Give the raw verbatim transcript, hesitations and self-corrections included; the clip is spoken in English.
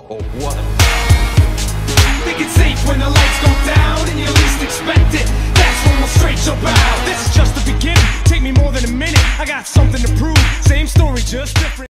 or what? Think it's safe when the lights go down and you least expect it. That's when we'll straight your bow. This is just the beginning. Take me more than a minute. I got something to prove. Same story, just different.